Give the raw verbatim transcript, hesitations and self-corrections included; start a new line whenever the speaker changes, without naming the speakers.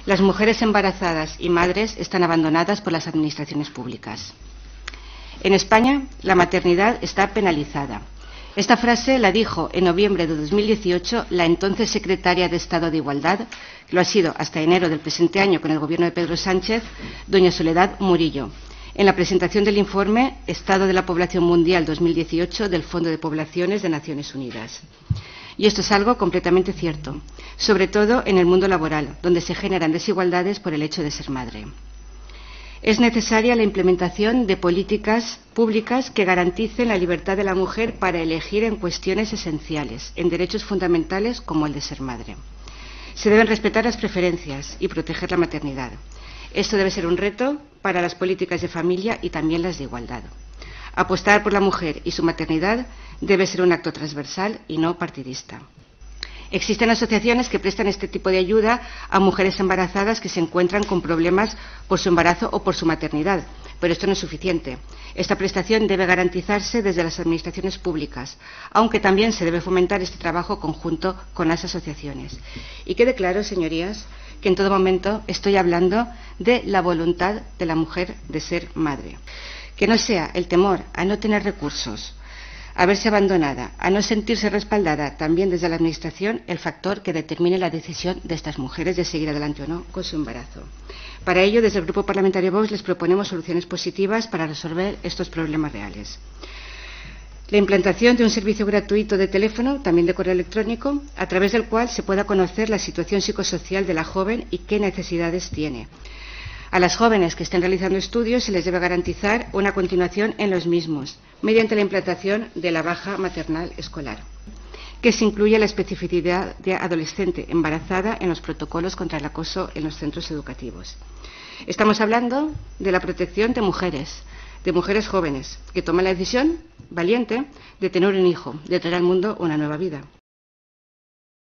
Las mujeres embarazadas y madres están abandonadas por las administraciones públicas. En España, la maternidad está penalizada. Esta frase la dijo en noviembre de dos mil dieciocho la entonces secretaria de Estado de Igualdad, que lo ha sido hasta enero del presente año con el gobierno de Pedro Sánchez, doña Soledad Murillo, en la presentación del informe Estado de la Población Mundial dos mil dieciocho del Fondo de Poblaciones de Naciones Unidas. Y esto es algo completamente cierto, sobre todo en el mundo laboral, donde se generan desigualdades por el hecho de ser madre. Es necesaria la implementación de políticas públicas que garanticen la libertad de la mujer para elegir en cuestiones esenciales, en derechos fundamentales como el de ser madre. Se deben respetar las preferencias y proteger la maternidad. Esto debe ser un reto para las políticas de familia y también las de igualdad. Apostar por la mujer y su maternidad debe ser un acto transversal y no partidista. Existen asociaciones que prestan este tipo de ayuda a mujeres embarazadas que se encuentran con problemas por su embarazo o por su maternidad, pero esto no es suficiente. Esta prestación debe garantizarse desde las administraciones públicas, aunque también se debe fomentar este trabajo conjunto con las asociaciones. Y quede claro, señorías, que en todo momento estoy hablando de la voluntad de la mujer de ser madre. Que no sea el temor a no tener recursos, a verse abandonada, a no sentirse respaldada también desde la Administración el factor que determine la decisión de estas mujeres de seguir adelante o no con su embarazo. Para ello, desde el Grupo Parlamentario Vox les proponemos soluciones positivas para resolver estos problemas reales. La implantación de un servicio gratuito de teléfono, también de correo electrónico, a través del cual se pueda conocer la situación psicosocial de la joven y qué necesidades tiene. A las jóvenes que estén realizando estudios se les debe garantizar una continuación en los mismos, mediante la implantación de la baja maternal escolar, que se incluya la especificidad de adolescente embarazada en los protocolos contra el acoso en los centros educativos. Estamos hablando de la protección de mujeres, de mujeres jóvenes, que toman la decisión valiente de tener un hijo, de traer al mundo una nueva vida.